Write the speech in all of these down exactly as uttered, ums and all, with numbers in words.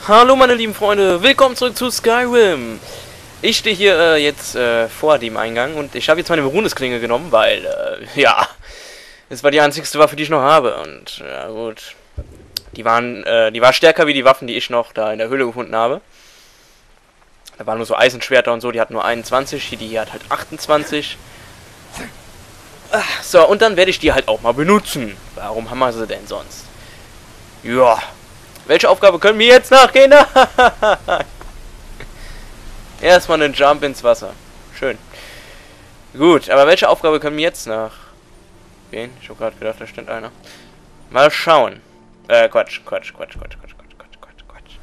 Hallo meine lieben Freunde, willkommen zurück zu Skyrim. Ich stehe hier äh, jetzt äh, vor dem Eingang und ich habe jetzt meine Berunesklinge genommen, weil, äh, ja, es war die einzigste Waffe, die ich noch habe. Und, ja gut, die waren, äh, die war stärker wie die Waffen, die ich noch da in der Höhle gefunden habe. Da waren nur so Eisenschwerter und so, die hatten nur einundzwanzig, die hier hat halt achtundzwanzig. So, und dann werde ich die halt auch mal benutzen. Warum haben wir sie denn sonst? Ja. Welche Aufgabe können wir jetzt nachgehen? Erstmal einen Jump ins Wasser. Schön. Gut, aber welche Aufgabe können wir jetzt nachgehen? Ich habe gerade gedacht, da stand einer. Mal schauen. Äh, Quatsch, Quatsch, Quatsch, Quatsch, Quatsch, Quatsch, Quatsch, Quatsch, Quatsch.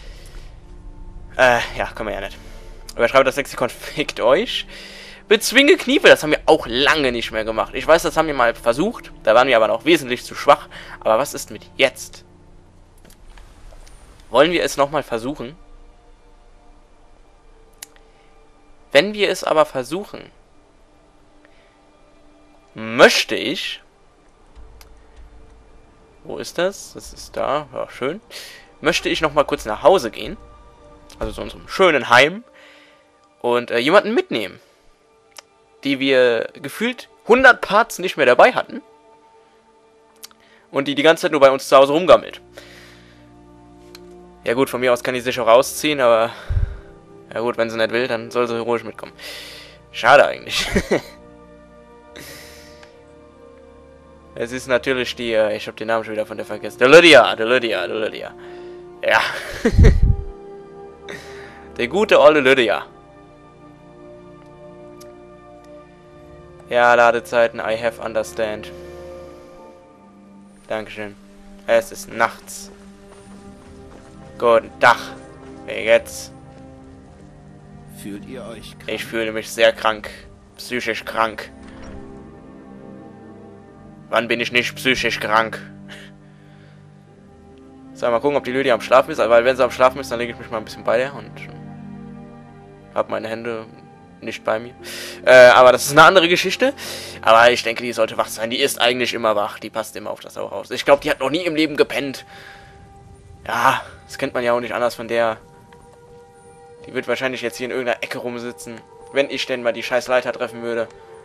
Äh, ja, können wir ja nicht. Überschreibe das Lexikon, fickt euch. Bezwinge Kniepe, das haben wir auch lange nicht mehr gemacht. Ich weiß, das haben wir mal versucht. Da waren wir aber noch wesentlich zu schwach. Aber was ist mit jetzt? Wollen wir es nochmal versuchen? Wenn wir es aber versuchen, möchte ich... Wo ist das? Das ist da. Ja, schön. Möchte ich nochmal kurz nach Hause gehen. Also zu unserem schönen Heim. Und äh, jemanden mitnehmen. Die wir gefühlt hundert Parts nicht mehr dabei hatten. Und die die ganze Zeit nur bei uns zu Hause rumgammelt. Ja gut, von mir aus kann die sich auch rausziehen, aber... Ja gut, wenn sie nicht will, dann soll sie ruhig mitkommen. Schade eigentlich. Es ist natürlich die... Äh, ich habe den Namen schon wieder von der vergessen. Der Lydia, der Lydia, der Lydia. Ja. Der gute olle Lydia. Ja, Ladezeiten, I have understand. Dankeschön. Es ist nachts. Guten Tag. Wie geht's? Fühlt ihr euch krank? Ich fühle mich sehr krank. Psychisch krank. Wann bin ich nicht psychisch krank? So, mal gucken, ob die Lydia am Schlafen ist. Weil wenn sie am Schlafen ist, dann lege ich mich mal ein bisschen bei der und habe meine Hände nicht bei mir. Äh, aber das ist eine andere Geschichte. Aber ich denke, die sollte wach sein. Die ist eigentlich immer wach. Die passt immer auf das Haus. Ich glaube, die hat noch nie im Leben gepennt. Ja, das kennt man ja auch nicht anders von der. Die wird wahrscheinlich jetzt hier in irgendeiner Ecke rumsitzen. Wenn ich denn mal die scheiß Leiter treffen würde.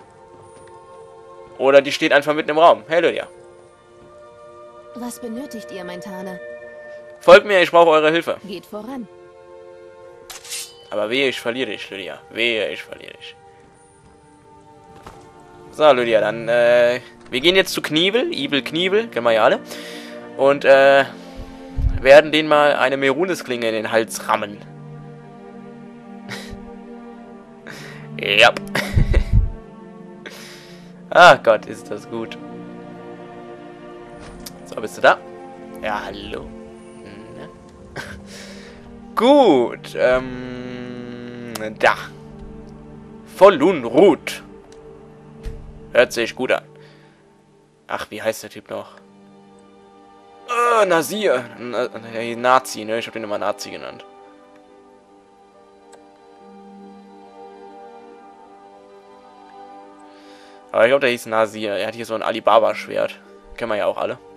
Oder die steht einfach mitten im Raum. Hey Lydia. Was benötigt ihr, mein Tane? Folgt mir, ich brauche eure Hilfe. Geht voran. Aber wehe, ich verliere dich, Lydia. Wehe, ich verliere dich. So, Lydia, dann, äh... wir gehen jetzt zu Knievel. Ibel Knievel, kennen wir ja alle. Und, äh... werden den mal eine Merunesklinge in den Hals rammen. Ja. Ah Gott, ist das gut. So, bist du da? Ja, hallo. Na? Gut, ähm... da. Vollunrut. Hört sich gut an. Ach, wie heißt der Typ noch? Oh, Nasir. Na, Nazi, ne? Ich hab den immer Nazi genannt. Aber ich glaube, der hieß Nasir. Er hat hier so ein Alibaba-Schwert. Kennen wir ja auch alle.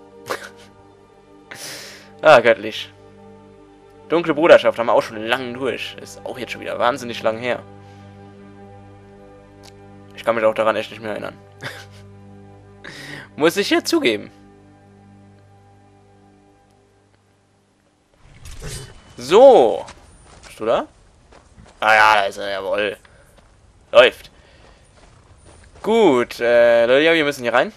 Ah, göttlich. Dunkle Bruderschaft haben wir auch schon lange durch. Ist auch jetzt schon wieder wahnsinnig lang her. Ich kann mich auch daran echt nicht mehr erinnern. Muss ich hier zugeben. So. Bist du da? Ah ja, da ist er, jawohl. Läuft. Gut, äh, Lydia, wir müssen hier rein.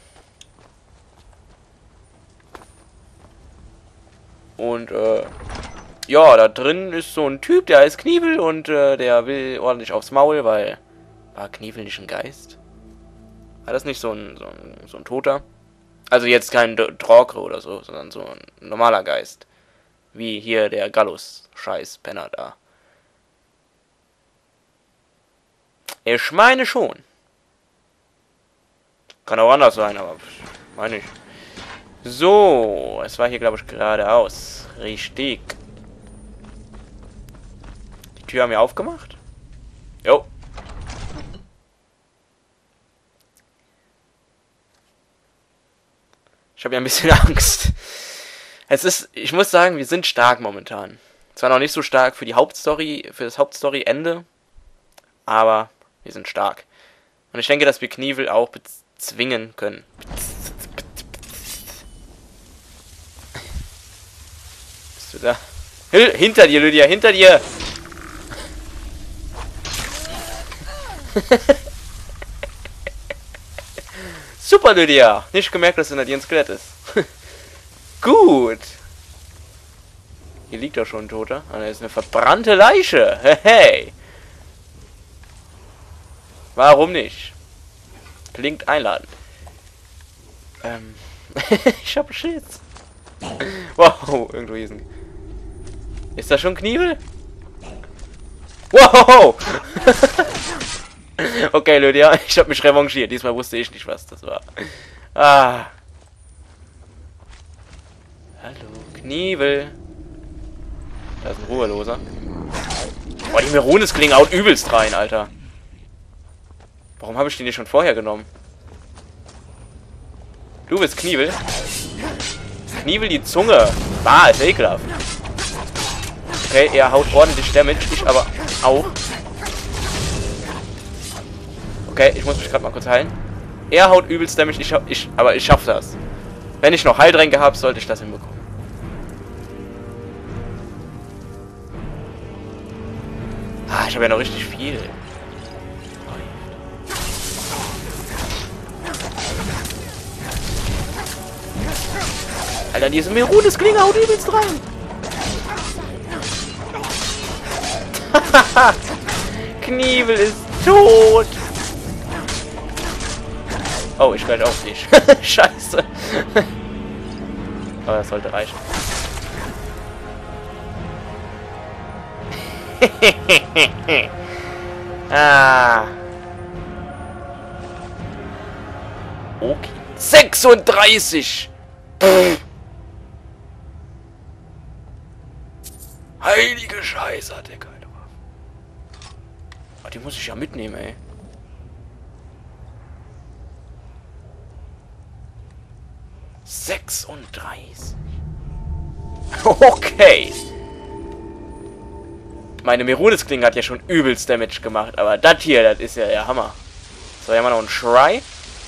Und, äh, ja, da drin ist so ein Typ, der heißt Knievel und, äh, der will ordentlich aufs Maul, weil... War Knievel nicht ein Geist? War das nicht so ein, so ein, so ein Toter? Also jetzt kein Drogre oder so, sondern so ein normaler Geist. Wie hier der Gallus-Scheiß-Penner da. Ich meine schon. Kann auch anders sein, aber meine ich. So, es war hier, glaube ich, geradeaus. Richtig. Die Tür haben wir aufgemacht. Jo. Ich habe ja ein bisschen Angst. Es ist, ich muss sagen, wir sind stark momentan. Zwar noch nicht so stark für die Hauptstory, für das Hauptstory-Ende, aber wir sind stark. Und ich denke, dass wir Knievel auch bezwingen können. Bist du da? Hinter dir, Lydia, hinter dir! Super, Lydia! Nicht gemerkt, dass hinter dir ein Skelett ist. Gut! Hier liegt doch schon ein Toter. Ah, da ist eine verbrannte Leiche. Hey! Warum nicht? Klingt einladend. Ähm. Ich hab Schiss. Wow, irgendwo hier ist ein... Ist das schon Knievel? Wow! Okay, Lydia, ich hab mich revanchiert. Diesmal wusste ich nicht, was das war. Ah. Hallo, Knievel. Da ist ein Ruheloser. Boah, die Merunes klingen haut übelst rein, Alter. Warum habe ich den nicht schon vorher genommen? Du bist Knievel. Knievel die Zunge. Bah, ist ekelhaft. Okay, er haut ordentlich Damage. Ich aber auch. Okay, ich muss mich gerade mal kurz heilen. Er haut übelst Damage. Ich, ich, aber ich schaffe das. Wenn ich noch Heiltränke habe, sollte ich das hinbekommen. Ah, ich habe ja noch richtig viel. Alter, diese Merunes Klinge haut übelst rein. Knievel ist tot. Oh, ich gleich auf dich. Scheiße. Aber das sollte reichen. Ah. Okay. sechsunddreißig. Pff. Heilige Scheiße, hat der geile Waffe. Oh, die muss ich ja mitnehmen, ey. sechsunddreißig. Okay. Meine Merunes-Klinge hat ja schon übelst Damage gemacht, aber das hier, das ist ja der Hammer. So, hier haben wir noch einen Schrei.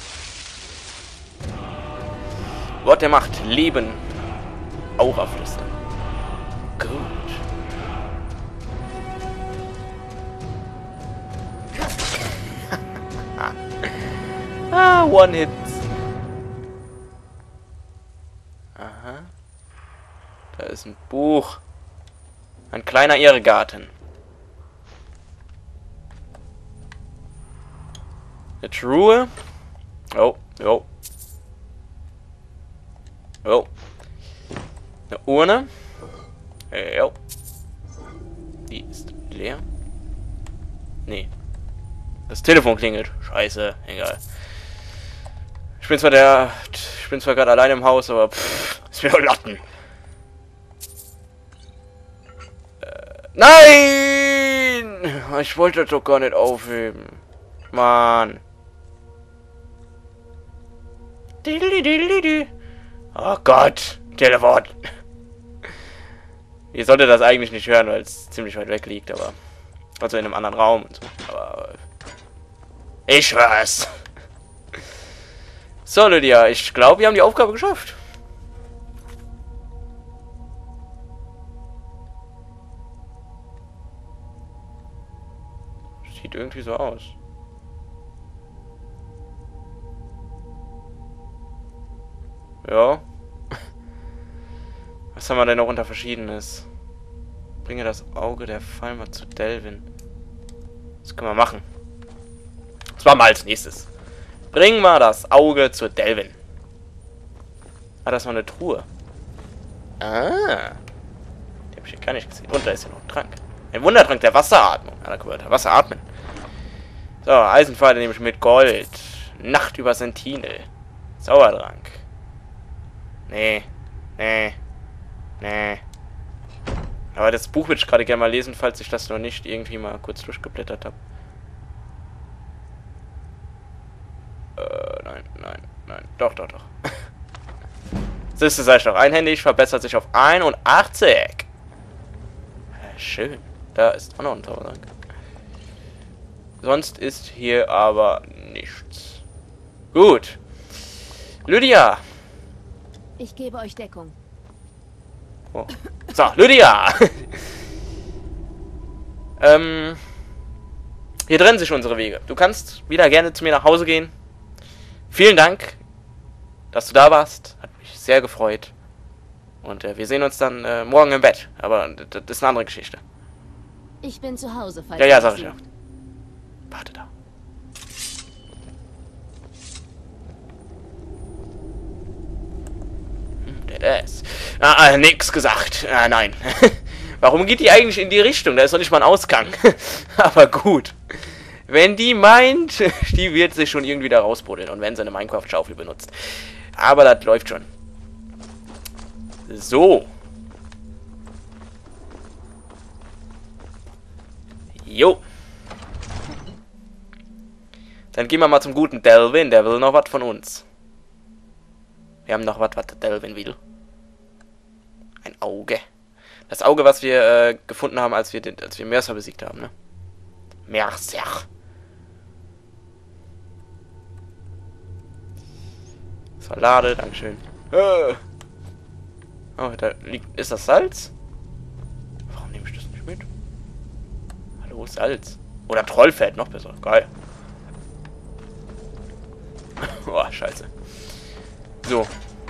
Wort der Macht, Leben. Aura flüstern. Gut. Ah, One-Hit. Aha. Da ist ein Buch. Ein kleiner Irrgarten. Eine Truhe. Oh, oh. Oh. Eine Urne. Oh. Die ist leer. Nee. Das Telefon klingelt. Scheiße, egal. Ich bin zwar der... Ich bin zwar gerade allein im Haus, aber pff, ist mir Latten. Äh, nein! Ich wollte das doch gar nicht aufheben. Mann. Oh Gott. Telefon. Ihr solltet das eigentlich nicht hören, weil es ziemlich weit weg liegt, aber... Also in einem anderen Raum und so. Aber... Ich hör's. So, Lydia, ich glaube, wir haben die Aufgabe geschafft. Sieht irgendwie so aus. Ja. Was haben wir denn noch unter Verschiedenes? Bringe das Auge der Falmer zu Delvin. Das können wir machen. Das machen wir als nächstes. Bring mal das Auge zu Delvin. Ah, das war eine Truhe. Ah. Die habe ich hier gar nicht gesehen. Und da ist ja noch ein Trank. Ein Wundertrank der Wasseratmung. Ah, da können wir Wasser atmen. So, Eisenpfeile nehme ich mit Gold. Nacht über Sentinel. Sauertrank. Nee. Nee. Nee. Aber das Buch würde ich gerade gerne mal lesen, falls ich das noch nicht irgendwie mal kurz durchgeblättert habe. Äh, nein, nein, nein. Doch, doch, doch. Siehst du, sei doch einhändig, verbessert sich auf einundachtzig. Ja, schön. Da ist auch noch ein Zaubertrank. Sonst ist hier aber nichts. Gut. Lydia. Ich gebe euch Deckung. Oh. So, Lydia. ähm, hier trennen sich unsere Wege. Du kannst wieder gerne zu mir nach Hause gehen. Vielen Dank, dass du da warst. Hat mich sehr gefreut. Und äh, wir sehen uns dann äh, morgen im Bett. Aber das ist eine andere Geschichte. Ich bin zu Hause, falls Ja, ja, ihr sag das ich ja. sucht. Warte da. Hm, der ist. Ah, ah, nix gesagt. Ah, nein. Warum geht die eigentlich in die Richtung? Da ist doch nicht mal ein Ausgang. Aber gut. Wenn die meint, die wird sich schon irgendwie da rausbuddeln. Und wenn sie eine Minecraft-Schaufel benutzt. Aber das läuft schon. So. Jo. Dann gehen wir mal zum guten Delvin. Der will noch was von uns. Wir haben noch was, was der Delvin will. Ein Auge. Das Auge, was wir äh, gefunden haben, als wir, den, als wir Mercer besiegt haben, ne? Mercer. Salade, dankeschön. Äh. Oh, da liegt... Ist das Salz? Warum nehme ich das nicht mit? Hallo, Salz. Oder Trollfett, noch besser. Geil. Oh, scheiße. So.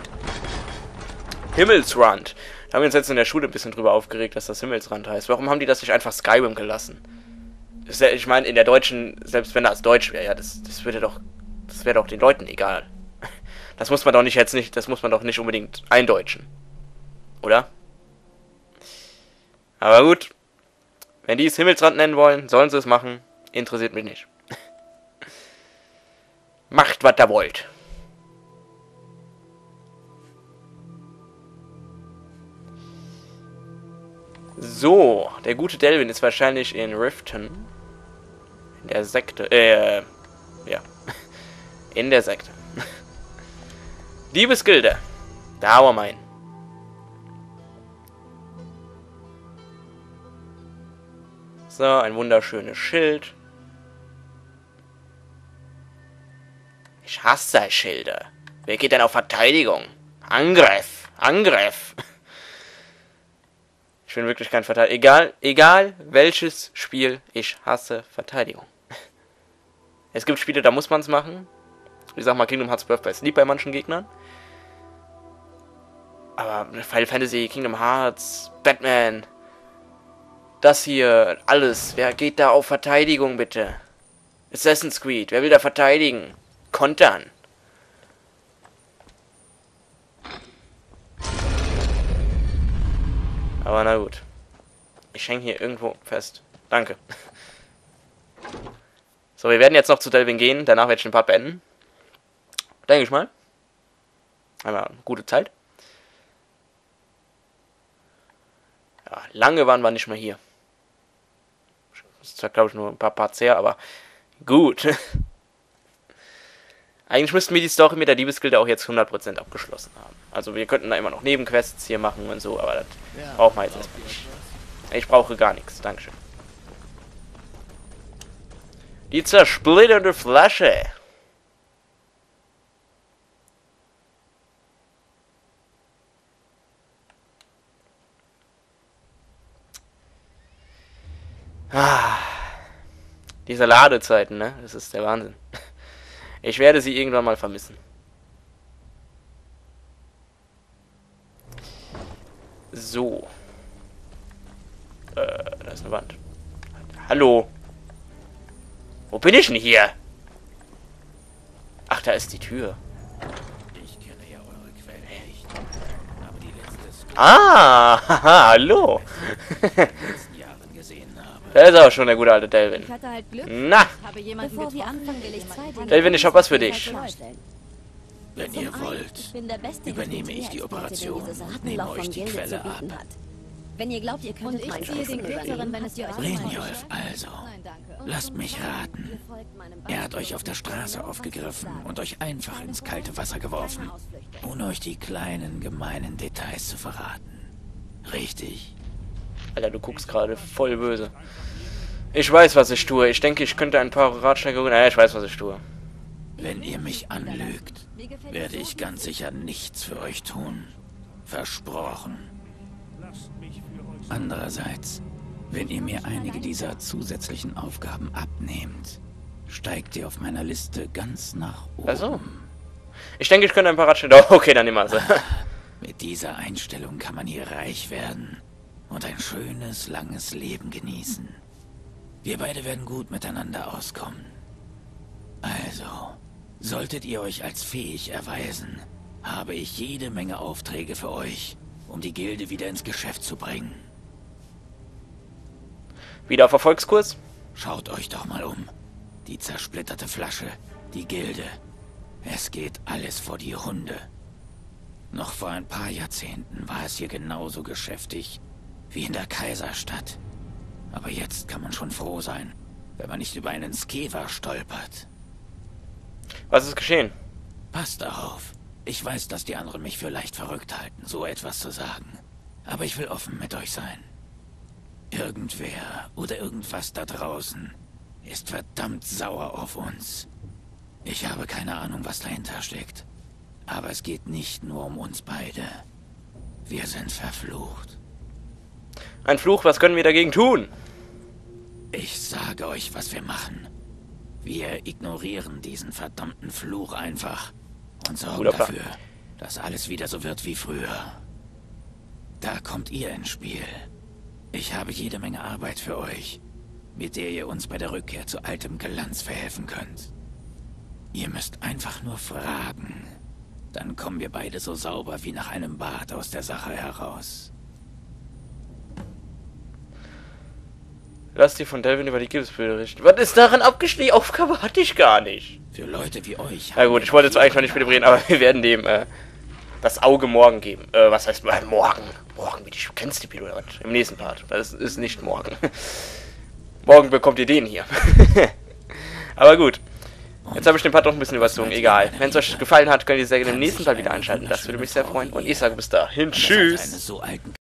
Himmelsrand. Da haben wir uns jetzt in der Schule ein bisschen drüber aufgeregt, dass das Himmelsrand heißt. Warum haben die das nicht einfach Skyrim gelassen? Ist ja, ich meine, in der deutschen, selbst wenn das Deutsch wäre, ja, das, das würde doch, das wäre doch den Leuten egal. Das muss man doch nicht jetzt nicht, das muss man doch nicht unbedingt eindeutschen. Oder? Aber gut. Wenn die es Himmelsrand nennen wollen, sollen sie es machen. Interessiert mich nicht. Macht, was ihr wollt. So, der gute Delvin ist wahrscheinlich in Riften. In der Sekte. Äh, ja. In der Sekte. Diebesgilde. Da war mein. So, ein wunderschönes Schild. Ich hasse Schilder. Wer geht denn auf Verteidigung? Angriff! Angriff! Ich bin wirklich kein Verteidiger. Egal, egal welches Spiel, ich hasse Verteidigung. Es gibt Spiele, da muss man es machen. Ich sag mal, Kingdom Hearts Birth by Sleep bei manchen Gegnern. Aber Final Fantasy, Kingdom Hearts, Batman, das hier, alles. Wer geht da auf Verteidigung, bitte? Assassin's Creed, wer will da verteidigen? Kontern. Aber na gut. Ich hänge hier irgendwo fest. Danke. So, wir werden jetzt noch zu Delvin gehen. Danach werde ich den Part beenden. Denke ich mal. Einmal eine gute Zeit. Ja, lange waren wir nicht mehr hier. Das ist zwar, glaube ich, nur ein paar Parts her, aber gut. Eigentlich müssten wir die Story mit der Diebesgilde auch jetzt hundert Prozent abgeschlossen haben. Also wir könnten da immer noch Nebenquests hier machen und so, aber das ja, braucht man jetzt erstmal nicht. Ich brauche gar nichts. Dankeschön. Die zersplitternde Flasche. Ah, diese Ladezeiten, ne? Das ist der Wahnsinn. Ich werde sie irgendwann mal vermissen. So. Äh, da ist eine Wand. Hallo. Wo bin ich denn hier? Ach, da ist die Tür. Ich kenne ja eure Quelle nicht. Aber die letzte Ah, haha, hallo. Da ist auch schon der gute alte Delvin. Ich hatte halt Glück. Na. Habe jemanden Bevor wir anfangen, will ich zwei Dinge. Delvin, ich hab was für dich. Wenn ihr wollt, übernehme ich die Operation und nehme euch die Quelle ab. Wenn ihr glaubt, ihr könntet meinen ziehe den Kürzeren, wenn es dir reicht. Brynjolf also. Nein, danke. Lasst mich raten. Er hat euch auf der Straße aufgegriffen und euch einfach ins kalte Wasser geworfen, ohne euch die kleinen, gemeinen Details zu verraten. Richtig? Alter, du guckst gerade voll böse. Ich weiß, was ich tue. Ich denke, ich könnte ein paar Ratschläge... Naja, ich weiß, was ich tue. Wenn ihr mich anlügt, werde ich ganz sicher nichts für euch tun. Versprochen. Andererseits, wenn ihr mir einige dieser zusätzlichen Aufgaben abnehmt, steigt ihr auf meiner Liste ganz nach oben. Also, ich denke, ich könnte ein paar Ratschläge... Oh, okay, dann nehmen wir sie. Mit dieser Einstellung kann man hier reich werden und ein schönes, langes Leben genießen. Wir beide werden gut miteinander auskommen. Also, solltet ihr euch als fähig erweisen, habe ich jede Menge Aufträge für euch, um die Gilde wieder ins Geschäft zu bringen. Wieder auf Erfolgskurs? Schaut euch doch mal um. Die zersplitterte Flasche, die Gilde. Es geht alles vor die Hunde. Noch vor ein paar Jahrzehnten war es hier genauso geschäftig wie in der Kaiserstadt. Aber jetzt kann man schon froh sein, wenn man nicht über einen Skewer stolpert. Was ist geschehen? Passt darauf. Ich weiß, dass die anderen mich für leicht verrückt halten, so etwas zu sagen. Aber ich will offen mit euch sein. Irgendwer oder irgendwas da draußen ist verdammt sauer auf uns. Ich habe keine Ahnung, was dahinter steckt. Aber es geht nicht nur um uns beide. Wir sind verflucht. Ein Fluch, was können wir dagegen tun? Ich sage euch, was wir machen. Wir ignorieren diesen verdammten Fluch einfach und sorgen Guter Plan. dafür, dass alles wieder so wird wie früher. Da kommt ihr ins Spiel. Ich habe jede Menge Arbeit für euch, mit der ihr uns bei der Rückkehr zu altem Glanz verhelfen könnt. Ihr müsst einfach nur fragen. Dann kommen wir beide so sauber wie nach einem Bad aus der Sache heraus. Lass dir von Delvin über die Gilsbilder richten. Was ist daran abgeschlossen? Die Aufgabe hatte ich gar nicht. Für Leute wie euch... Na gut, ich wollte jetzt eigentlich noch nicht mit dem reden, aber wir werden dem äh, das Auge morgen geben. Äh, was heißt äh, morgen? Morgen, wie du kennst die Pilot im nächsten Part. Das ist nicht morgen. Morgen bekommt ihr den hier. Aber gut. Jetzt habe ich den Part doch ein bisschen überzogen. Egal. Wenn es euch gefallen hat, könnt ihr sehr gerne im nächsten Part wieder einschalten. Das würde mich sehr freuen. Und ich sage bis dahin. Tschüss.